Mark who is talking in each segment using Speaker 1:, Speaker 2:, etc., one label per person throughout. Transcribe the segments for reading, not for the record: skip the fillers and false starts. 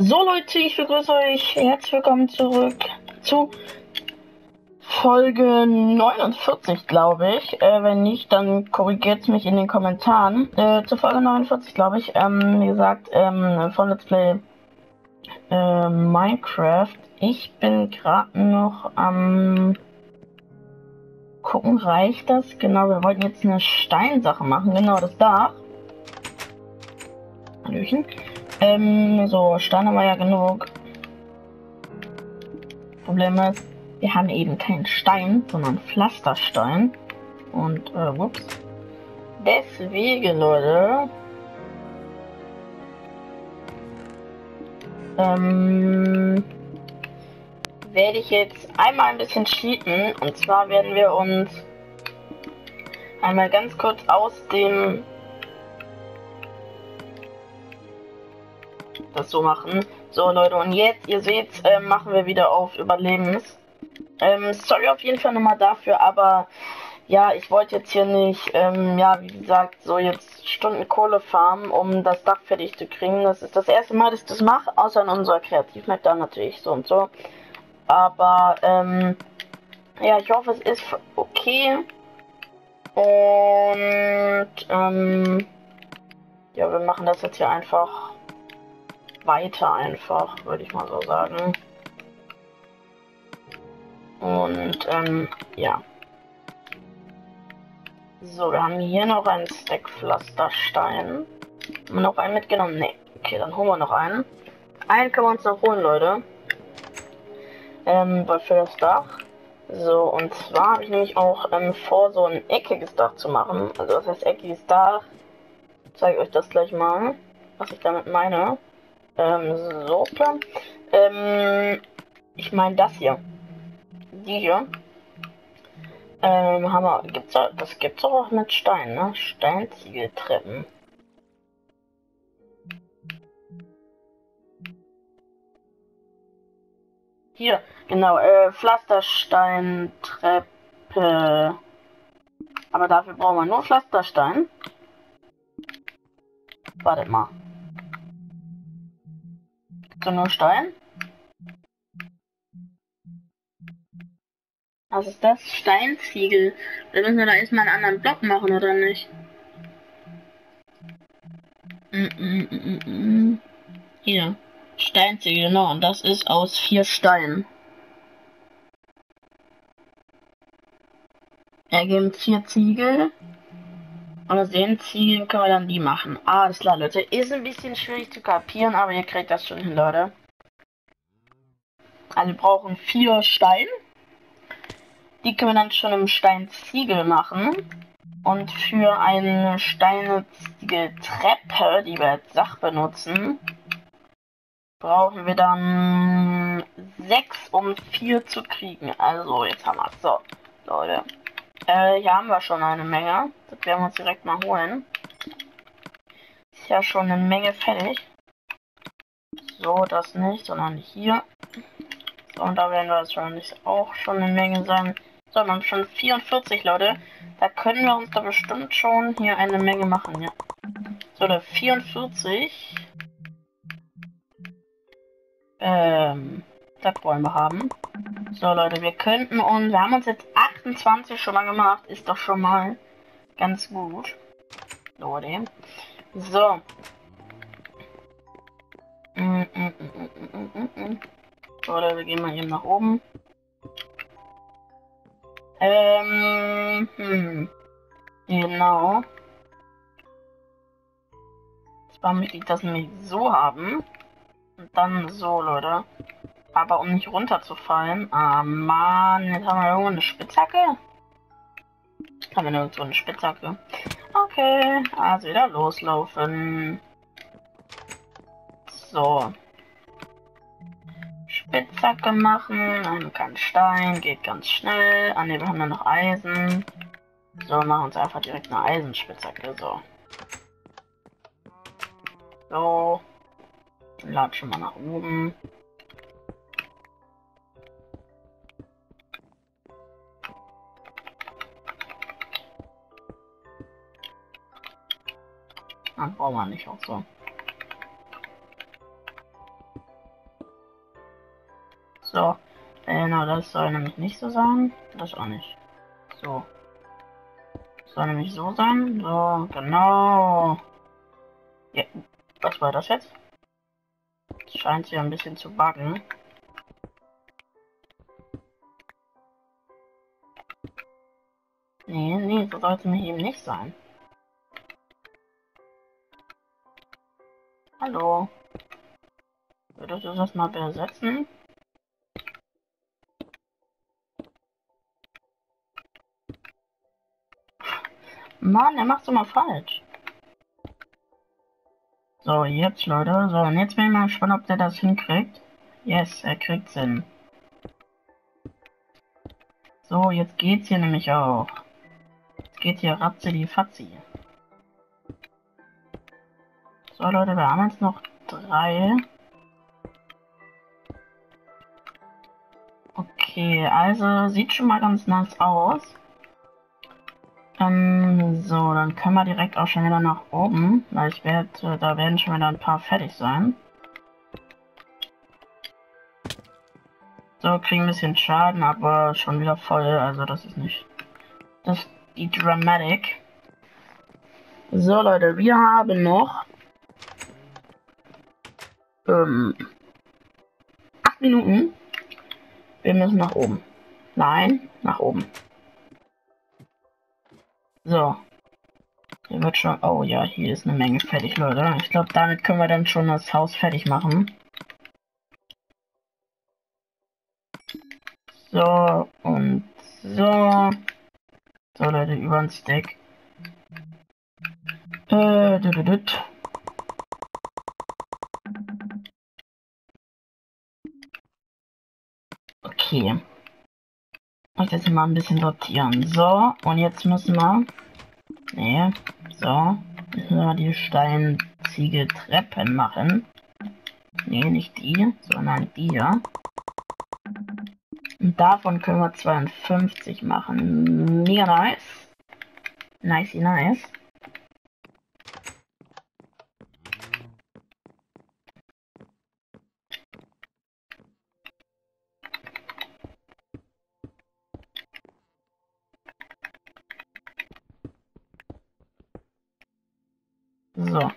Speaker 1: So Leute, ich begrüße euch. Herzlich willkommen zurück zu Folge 49, glaube ich. Wenn nicht, dann korrigiert mich in den Kommentaren. Zu Folge 49, glaube ich. Wie gesagt, von Let's Play Minecraft. Ich bin gerade noch am gucken, reicht das? Genau, wir wollten jetzt eine Steinsache machen. Genau, das Dach. Hallöchen. So, Stein haben wir ja genug. Problem ist, wir haben eben keinen Stein, sondern Pflasterstein. Und, ups. Deswegen, Leute, werde ich jetzt einmal ein bisschen cheaten. Und zwar werden wir uns einmal ganz kurz aus dem das so machen. So, Leute, und jetzt, ihr seht, machen wir wieder auf Überlebens. Sorry auf jeden Fall nochmal dafür, aber ja, ich wollte jetzt hier nicht, ja, wie gesagt, so jetzt Stunden Kohle farmen, um das Dach fertig zu kriegen. Das ist das erste Mal, dass ich das mache, außer in unserer Kreativmap dann natürlich so und so. Aber, ja, ich hoffe, es ist okay. Und, ja, wir machen das jetzt hier einfach weiter einfach, würde ich mal so sagen. Und, ja. So, wir haben hier noch einen Stack Pflasterstein. Haben wir noch einen mitgenommen? Ne. Okay, dann holen wir noch einen. Einen können wir uns noch holen, Leute. Für das Dach. So, und zwar habe ich nämlich auch vor, so ein eckiges Dach zu machen. Also, was heißt eckiges Dach? Ich zeige euch das gleich mal, was ich damit meine. So, klar. Ich meine das hier. Die hier. Haben wir, das gibt's auch mit Stein, ne? Steinziegeltreppen. Hier, genau, Pflastersteintreppe. Aber dafür brauchen wir nur Pflasterstein. Wartet mal. Gibt's da nur Stein? Was ist das? Steinziegel. Da müssen wir da erstmal einen anderen Block machen, oder nicht? Hier. Steinziegel, genau. Und das ist aus 4 Steinen. Ergeben 4 Ziegel. Und aus den Ziegeln können wir dann die machen. Alles klar, Leute. Ist ein bisschen schwierig zu kapieren, aber ihr kriegt das schon hin, Leute. Also wir brauchen 4 Steine. Die können wir dann schon im Steinziegel machen. Und für eine Steinziegeltreppe, die wir als Sach benutzen, brauchen wir dann 6, um 4 zu kriegen. Also, jetzt haben wir es. So, Leute. Hier haben wir schon eine Menge. Das werden wir uns direkt mal holen. Ist ja schon eine Menge fertig. So, das nicht, sondern hier. So, und da werden wir wahrscheinlich auch schon eine Menge sein. So, wir haben schon 44, Leute. Da können wir uns da bestimmt schon hier eine Menge machen, ja. So, der 44. Das wollen wir haben. So, Leute, wir könnten uns... Wir haben uns jetzt 28 schon mal gemacht. Ist doch schon mal ganz gut. Leute. So. Oder wir gehen mal eben nach oben. Genau. Zwar möchte ich das nämlich so haben. Und dann so, Leute. Aber um nicht runterzufallen. Ah, Mann. Jetzt haben wir irgendwo eine Spitzhacke. Haben wir nirgendwo eine Spitzhacke. Okay. Also wieder loslaufen. So. Spitzhacke machen. Dann kein Stein. Geht ganz schnell. Ah, ne, wir haben ja noch Eisen. So, machen wir uns einfach direkt eine Eisenspitzhacke. So. So. Latschen mal nach oben. Dann brauchen wir nicht auch so. So. Na, das soll nämlich nicht so sein. Das auch nicht. So. Soll nämlich so sein. So, genau. Ja, was war das jetzt? Das scheint sich ein bisschen zu buggen. Nee, so sollte es eben nicht sein. Hallo. Würdest du das mal besetzen? Mann, er macht's immer falsch. So, jetzt, Leute. So, und jetzt bin ich mal gespannt, ob der das hinkriegt. Yes, er kriegt's hin. So, jetzt geht's hier nämlich auch. Jetzt geht hier Ratze die Fatzi. So, Leute, wir haben jetzt noch 3. Okay, also sieht schon mal ganz nice aus. So, dann können wir direkt auch schon wieder nach oben, weil ich werde, da werden schon wieder ein paar fertig sein. So, kriegen ein bisschen Schaden, aber schon wieder voll, also das ist nicht die Dramatik. So, Leute, wir haben noch 8 Minuten. Wir müssen nach oben. Nein, nach oben. So. Hier wird schon... Oh ja, hier ist eine Menge fertig, Leute. Ich glaube, damit können wir dann schon das Haus fertig machen. So, und so. So, Leute, über den Stack. Okay. Ich jetzt mal ein bisschen sortieren. So, und jetzt müssen wir... Nee, so. Müssen wir die Steinziegeltreppen machen. Nee, nicht die, sondern die hier. Und davon können wir 52 machen. Mega nice. Nice. So.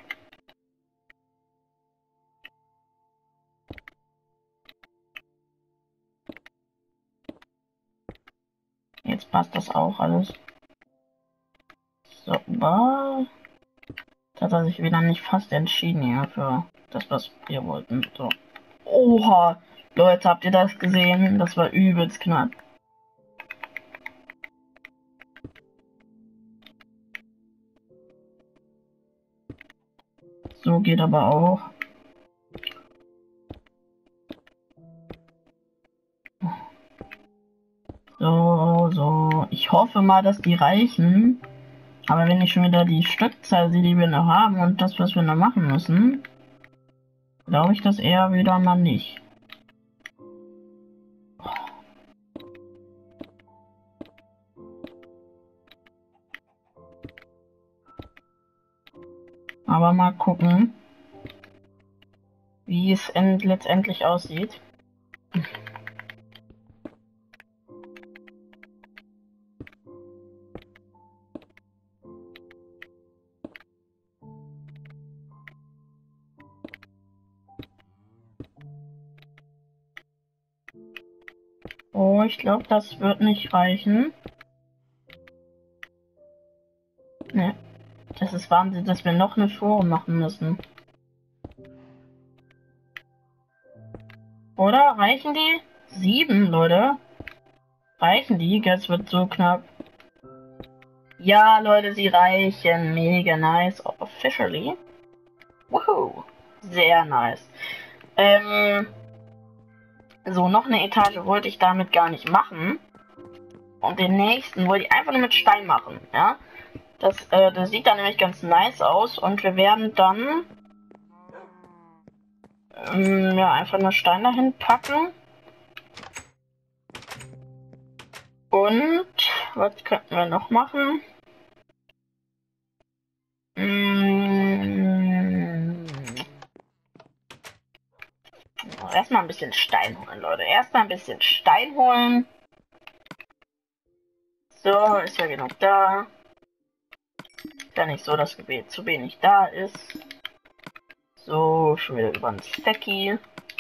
Speaker 1: Jetzt passt das auch alles. So, was? Jetzt hat er sich wieder nicht fast entschieden hier für das, was wir wollten. So. Oha! Leute, habt ihr das gesehen? Das war übelst knapp. So geht aber auch. So. Ich hoffe mal, dass die reichen. Aber wenn ich schon wieder die Stückzahl sehe, die wir noch haben und das, was wir noch machen müssen, glaube ich das eher wieder mal nicht. Aber mal gucken, wie es letztendlich aussieht. Oh, ich glaube, das wird nicht reichen. Ne, das ist Wahnsinn, dass wir noch eine Forum machen müssen. Oder? Reichen die? 7, Leute. Reichen die? Das wird so knapp. Ja, Leute, sie reichen. Mega nice. Officially. Woohoo. Sehr nice. So, noch eine Etage wollte ich damit gar nicht machen. Und den nächsten wollte ich einfach nur mit Stein machen, ja. Das sieht dann nämlich ganz nice aus. Und wir werden dann ja, einfach nur Stein dahin packen. Und was könnten wir noch machen? Erstmal ein bisschen Stein holen, Leute. Erstmal ein bisschen Stein holen. So, ist ja genug da. Ist ja nicht so, dass zu wenig da ist. So, schon wieder über ein Stacky.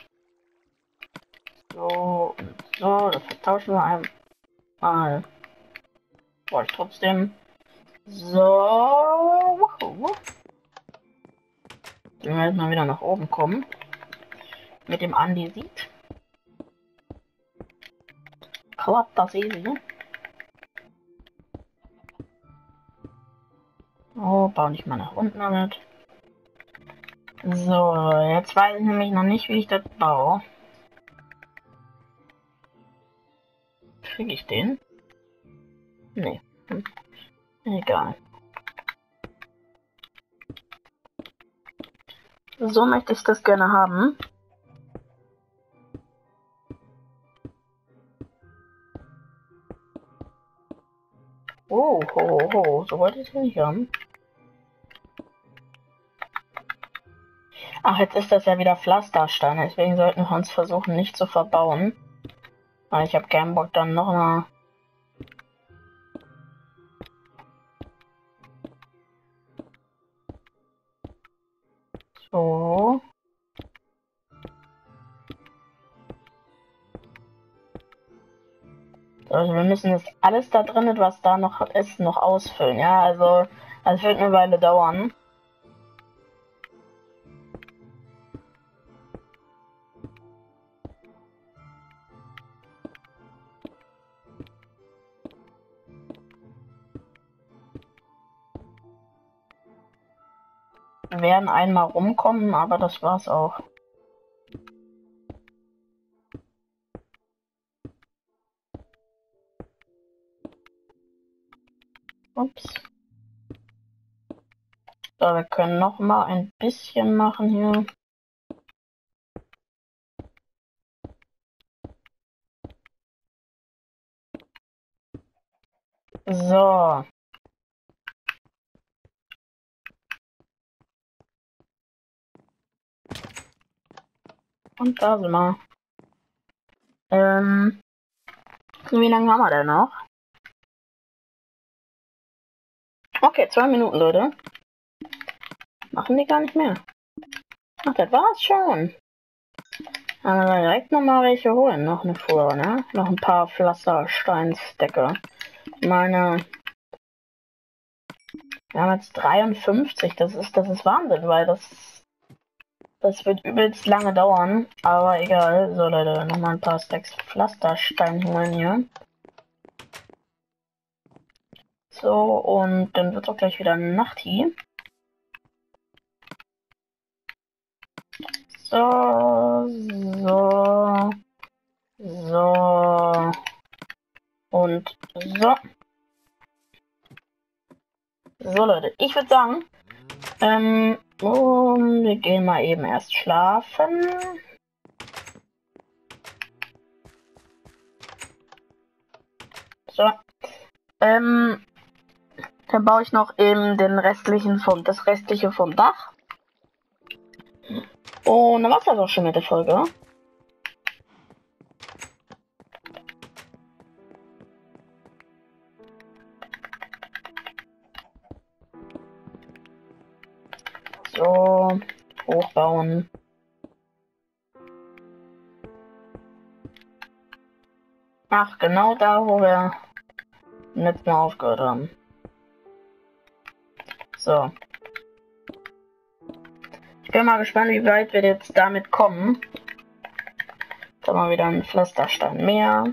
Speaker 1: So und so, das vertauschen wir einmal. Brauche ich trotzdem. So. Wenn wir jetzt mal wieder nach oben kommen. Mit dem Andesit. Klappt das easy. Oh, baue nicht mal nach unten damit. So, jetzt weiß ich nämlich noch nicht, wie ich das baue. Kriege ich den? Nee. Egal. So möchte ich das gerne haben. Oh, ho. So wollte ich es nicht haben. Ach, jetzt ist das ja wieder Pflasterstein, deswegen sollten wir uns versuchen, nicht zu verbauen. Aber ich habe keinen Bock dann noch mal. So. Also wir müssen jetzt alles da drin, was da noch ist, noch ausfüllen. Ja, also das wird eine Weile dauern. Wir werden einmal rumkommen, aber das war's auch. Ups. So, wir können noch mal ein bisschen machen hier. So. Und da sind wir. Wie lange haben wir denn noch? Okay, 2 Minuten, Leute. Machen die gar nicht mehr. Ach, das war's schon. Aber direkt nochmal welche holen. Noch eine Fuhre, ne? Noch ein paar Pflastersteinstecke. Meine. Wir haben jetzt 53. Das ist Wahnsinn, weil das wird übelst lange dauern. Aber egal. So, Leute, nochmal ein paar Stacks Pflasterstein holen hier. So, und dann wird auch gleich wieder Nacht hier. So, so und so. So, Leute, ich würde sagen, wir gehen mal eben erst schlafen. So, dann baue ich noch eben das restliche vom Dach. Und dann war's das auch schon mit der Folge. So, hochbauen. Ach, genau da, wo wir letztes Mal aufgehört haben. So. Ich bin mal gespannt, wie weit wir jetzt damit kommen. Jetzt haben wir wieder einen Pflasterstein mehr.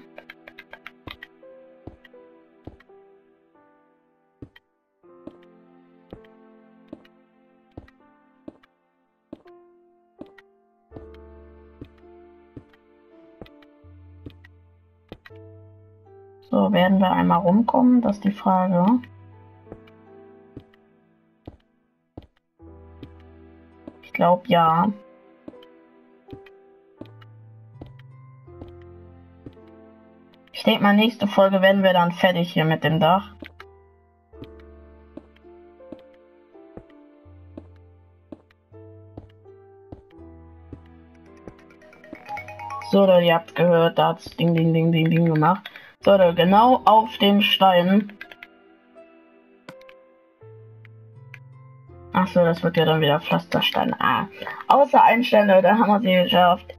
Speaker 1: So, werden wir einmal rumkommen? Das ist die Frage. Ich glaube, ja. Ich denke mal, nächste Folge werden wir dann fertig hier mit dem Dach. So, Leute, ihr habt gehört, da hat's Ding, Ding, Ding, Ding, Ding gemacht. So, Leute, genau auf den Stein. Achso, das wird ja dann wieder Pflasterstein. Ah. Außer ein Stein, Leute, haben wir sie geschafft.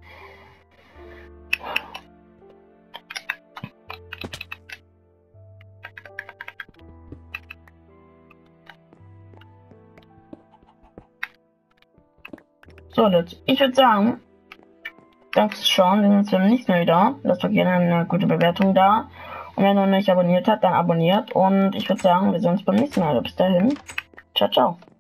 Speaker 1: So, Leute, ich würde sagen, danke fürs Schauen, wir sehen uns beim nächsten Mal wieder. Lasst doch gerne eine gute Bewertung da. Und wenn ihr noch nicht abonniert habt, dann abonniert. Und ich würde sagen, wir sehen uns beim nächsten Mal. Bis dahin. Ciao, ciao.